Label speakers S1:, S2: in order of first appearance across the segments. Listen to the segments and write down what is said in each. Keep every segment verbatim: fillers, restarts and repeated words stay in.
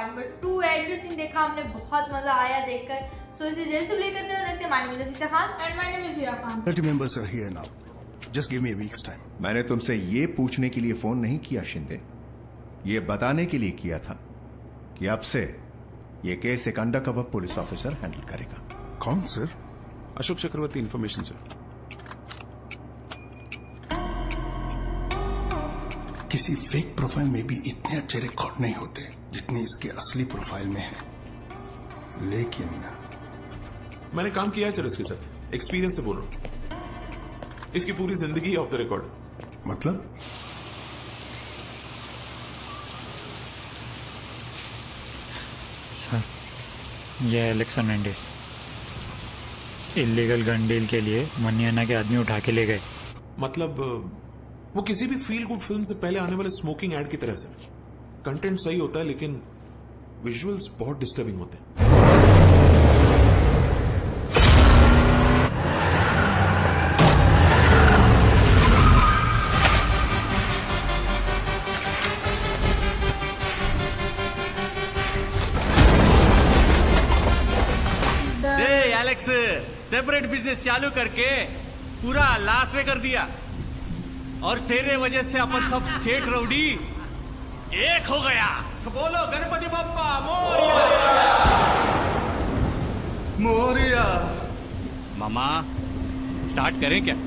S1: Number two actor scene देखा हमने, बहुत मजा आया देखकर। सो इसे जल्द से लेकर देखते हैं। My name is Afisa Khan and my name is Hira Khan.
S2: thirty members are here now. Just give me a week's time.
S3: मैंने तुमसे ये पूछने के लिए फोन नहीं किया शिंदे, ये बताने के लिए किया था कि अब से ये केस एक अंडरकवर पुलिस ऑफिसर हैंडल करेगा।
S2: कौन sir?
S4: Ashok Chakraborty information sir.
S2: किसी फेक प्रोफाइल में भी इतने अच्छे रिकॉर्ड नहीं होते जितने इसके असली प्रोफाइल में है। लेकिन
S4: मैंने काम किया है सर इसके साथ, एक्सपीरियंस से बोल रहा हूं। इसकी पूरी जिंदगी ऑफ द रिकॉर्ड।
S2: मतलब?
S5: सर, ये Alex Fernandes illegal gun deal के लिए मनियाना के आदमी उठा के ले गए।
S4: मतलब वो किसी भी फील गुड फिल्म से पहले आने वाले स्मोकिंग एड की तरह से। कंटेंट सही होता है लेकिन विजुअल्स बहुत डिस्टर्बिंग होते हैं।
S6: एलेक्स सेपरेट बिजनेस चालू करके पूरा लाश में कर दिया और तेरे वजह से अपन सब स्टेट रउडी एक हो गया। बोलो गणपति बप्पा मोरिया
S2: मोरिया।
S6: मामा स्टार्ट करें क्या?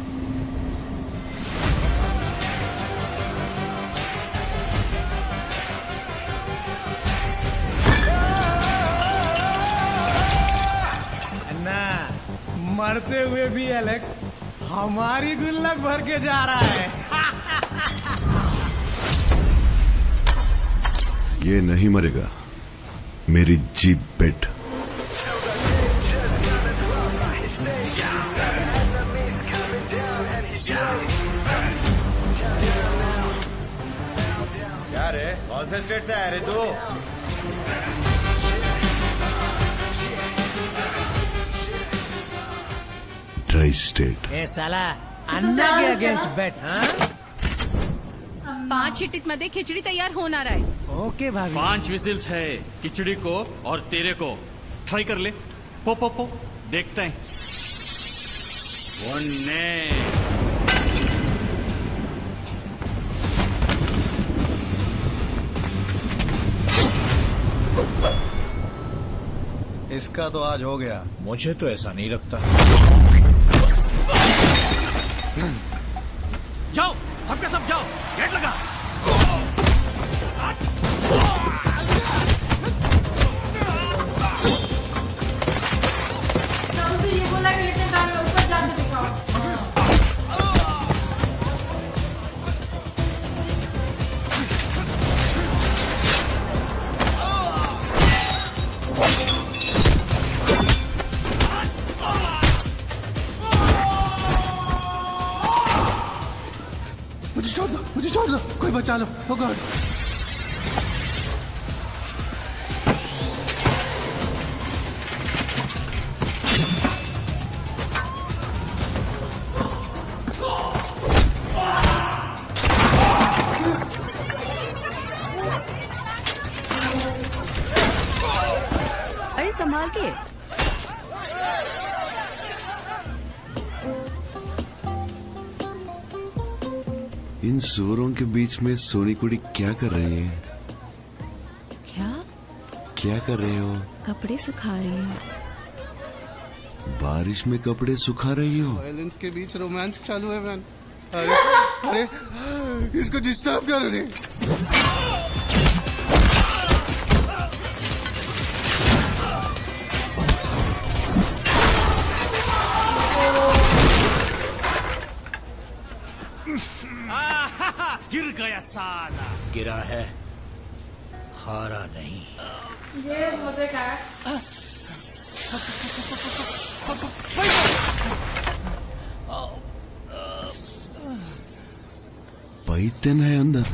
S7: मरते हुए भी एलेक्स हमारी गुल्लक भर के जा रहा है।
S8: ये नहीं मरेगा, मेरी जीप बेट।
S6: क्या रे, कौन से स्टेट से आया रे तू?
S8: Tri state.
S7: ए साला अन्ना के अगेंस्ट बेट।
S9: पांच शिटित मध्ये खिचड़ी तैयार होणार आहे।
S7: ओके भाभी।
S6: पांच विसिल्स है खिचड़ी को और तेरे को। ट्राई कर ले। पो पो पो देखते हैं।
S7: इसका तो आज हो गया।
S6: मुझे तो ऐसा नहीं लगता। जाओ सबके सब जाओ, गेट लगा।
S1: उसे ये बोला कि इतने टाइम में ऊपर जाके दिखाओ।
S2: मुझे छोड़ दो, मुझे छोड़ दो, कोई बचा लो। ओ गॉड।
S9: अरे संभाल के।
S8: इन सुअरों के बीच में सोनी कुड़ी क्या कर रही है?
S9: क्या
S8: क्या कर रहे हो?
S9: कपड़े सुखा रही हूँ।
S8: बारिश में कपड़े सुखा रही हो?
S2: वायलेंस के बीच रोमांस चालू है मैन। अरे अरे इसको डिस्टर्ब कर रहे।
S6: गिर गया साला। गिरा है, हारा नहीं।
S1: ये मजे का है।
S8: पैतन है अंदर।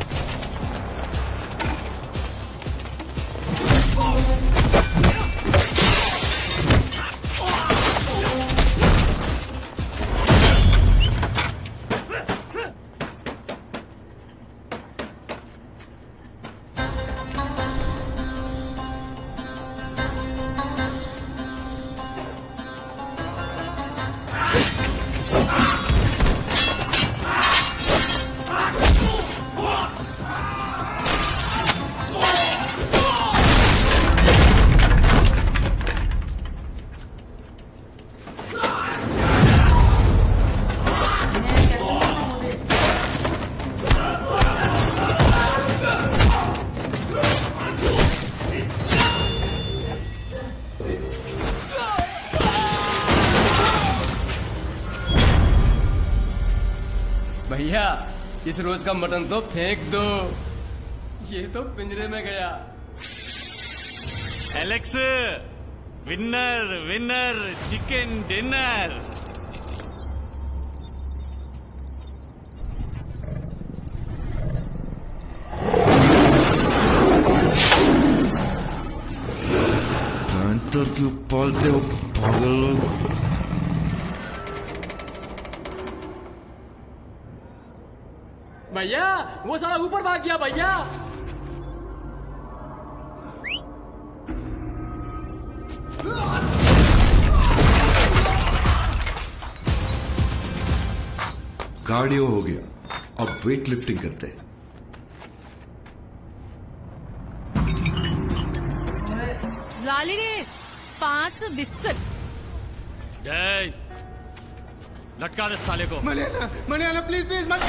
S10: भैया इस रोज का मटन तो फेंक दो, ये तो पिंजरे में गया।
S6: Alex, winner winner chicken dinner.
S8: Panther क्यों पालते हो पागल लोग?
S10: भैया वो साला ऊपर भाग गया भैया।
S8: कार्डियो हो गया, अब वेट लिफ्टिंग करते हैं।
S9: जाली रे पांच बिस्कुट।
S6: जय लटका दे साले को।
S7: मलियाना, मलियाना प्लीज प्लीज मत।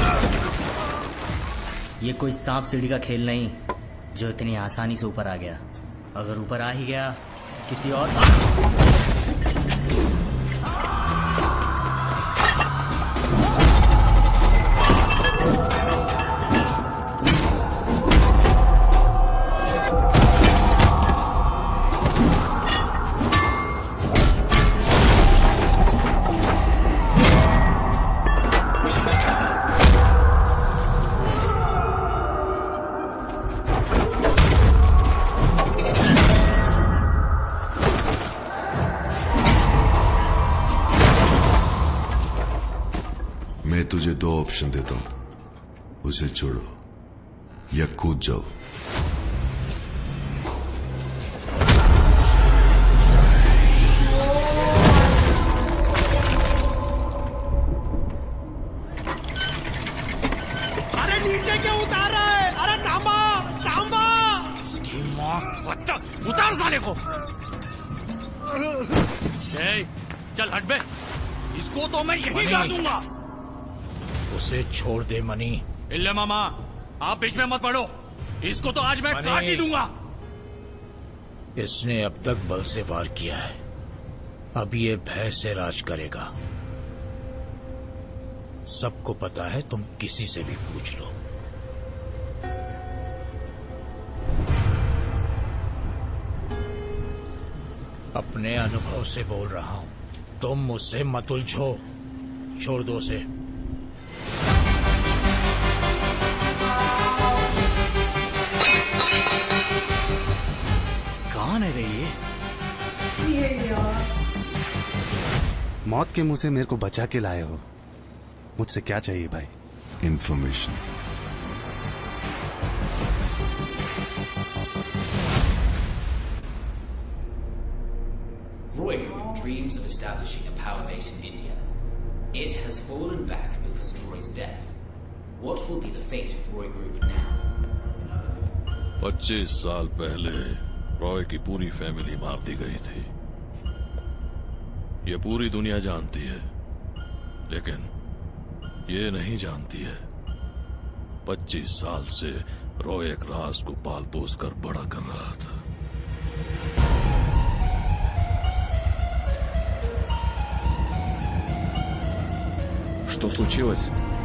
S11: ये कोई सांप सीढ़ी का खेल नहीं जो इतनी आसानी से ऊपर आ गया। अगर ऊपर आ ही गया किसी और
S8: तुझे दो ऑप्शन देता हूं, उसे छोड़ो या कूद जाओ।
S6: अरे नीचे क्यों उतार रहा है? अरे सांबा सांबा इसकी मां बत्ता उतार साले को। जय चल हट बे, इसको तो मैं यही ला दूंगा।
S12: उसे छोड़ दे मनी।
S6: इल्ले मामा आप बीच में मत पड़ो, इसको तो आज मैं काट ही दूंगा।
S12: इसने अब तक बल से वार किया है, अब ये भय से राज करेगा। सबको पता है, तुम किसी से भी पूछ लो। अपने अनुभव से बोल रहा हूं, तुम मुझसे मत उलझो, छोड़ दो उसे। कौन है रे ये?
S13: मौत के मुंह से मेरे को बचा के लाए हो, मुझसे क्या चाहिए भाई?
S8: Information.
S14: Roy Group dreams of establishing a power base in India. It has fallen back because of Roy's death. What will be the fate of Roy Group now?
S15: पच्चीस साल पहले रॉय की पूरी फैमिली मार दी गई थी। ये पूरी दुनिया जानती है, लेकिन ये नहीं जानती है पच्चीस साल से रॉय एक राज को पाल पोस कर बड़ा कर रहा था।
S16: Что случилось?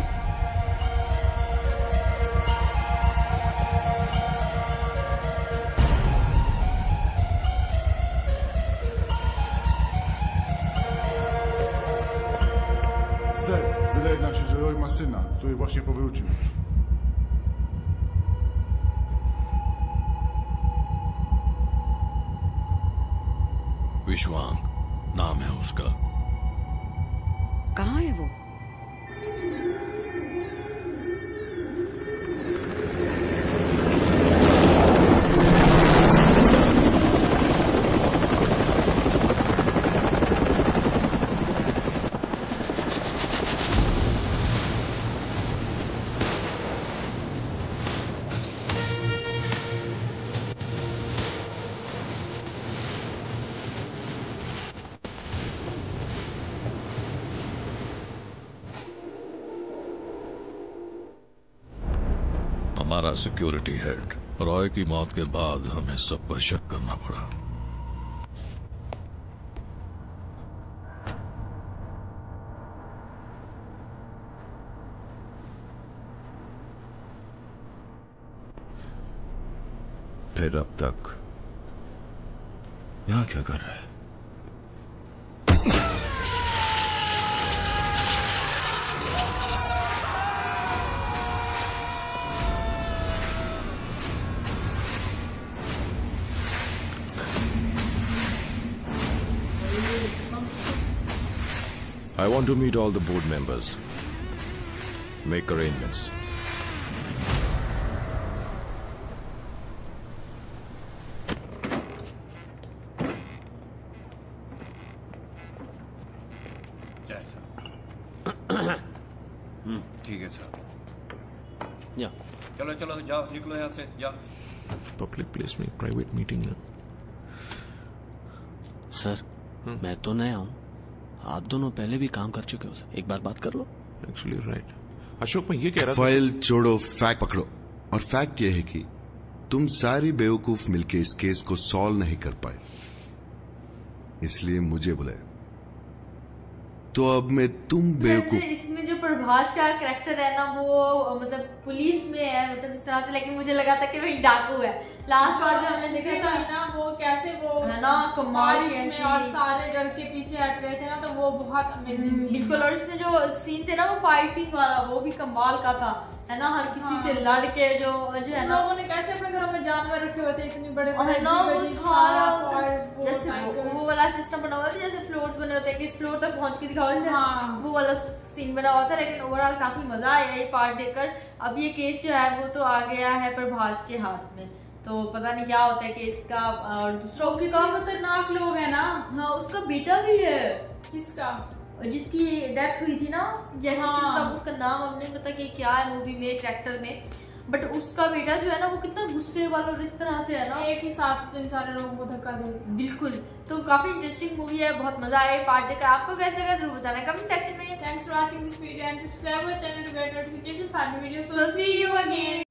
S17: Sir, wydaje nam się, że Roy ma syna, który właśnie powrócił.
S15: विश्वांग नाम है उसका।
S9: कहाँ है वो?
S15: हमारा सिक्योरिटी हेड रॉय की मौत के बाद हमें सब पर शक करना पड़ा। फिर अब तक यहाँ क्या कर रहा है? I want to meet all the board members. Make arrangements.
S18: ठीक है सर। या चलो चलो जाओ, निकलो यहाँ से, जाओ।
S4: पब्लिक प्लेस में प्राइवेट मीटिंग है।
S13: सर मैं तो नया हूँ, आप दोनों पहले भी काम कर चुके हो सर, एक बार बात कर लो।
S4: Actually right. अशोक मैं ये कह रहा था,
S8: फाइल छोड़ो, फैक्ट पकड़ो। और फैक्ट ये है कि तुम सारी बेवकूफ मिलके इस केस को सॉल्व नहीं कर पाए, इसलिए मुझे बुलाया। तो अब मैं तुम बेवकूफ।
S1: इसमें जो प्रभास का कैरेक्टर है ना, वो मतलब पुलिस में है, मतलब इस तरह से, लेकिन मुझे लगा था कि भाई डाकू है। लास्ट बार में हमने देखा था
S19: ना वो कैसे वो
S1: है ना कमाल
S19: में, और सारे डर के पीछे हट रहे थे ना, तो वो बहुत अमेजिंग सीन।
S1: बिल्कुल। और इसमें जो सीन थे ना वो फाइटिंग वाला, वो भी कमाल का था, है ना। हर किसी हाँ। से लड़ के जो जो है ना,
S19: लोगों ने कैसे अपने घरों में जानवर रखे हुए थे, इतने बड़े
S1: बड़े ना, वो सारा जैसे वो वाला सिस्टम बना हुआ था, जैसे फ्लोर्स बने होते हैं कि इस फ्लोर तक पहुंच के दिखाओ, वो वाला सीन बना हुआ था। लेकिन ओवरऑल काफी मजा आया ये पार्ट देखकर। अब ये केस जो है वो तो आ गया है प्रभास के हाथ में, तो पता नहीं क्या होता है केस का। और दूसरों
S19: का खतरनाक लोग है ना।
S1: हाँ, उसका बेटा भी है।
S19: किसका?
S1: जिसकी डेथ हुई थी ना, जैसे
S19: हाँ।
S1: उसका नाम हमने पता कि क्या है मूवी में कैरेक्टर में, बट उसका बेटा जो है ना वो कितना गुस्से वाला और इस तरह से है ना,
S19: एक ही साथ इन सारे लोगों को धक्का दे।
S1: बिल्कुल। तो काफी इंटरेस्टिंग मूवी है, बहुत मजा आया पार्ट देखकर। आपको कैसे लगा जरूर बताना कमेंट सेक्शन में।
S19: Thanks for watching this video and subscribe our channel to get notification for new videos.
S1: So see you again.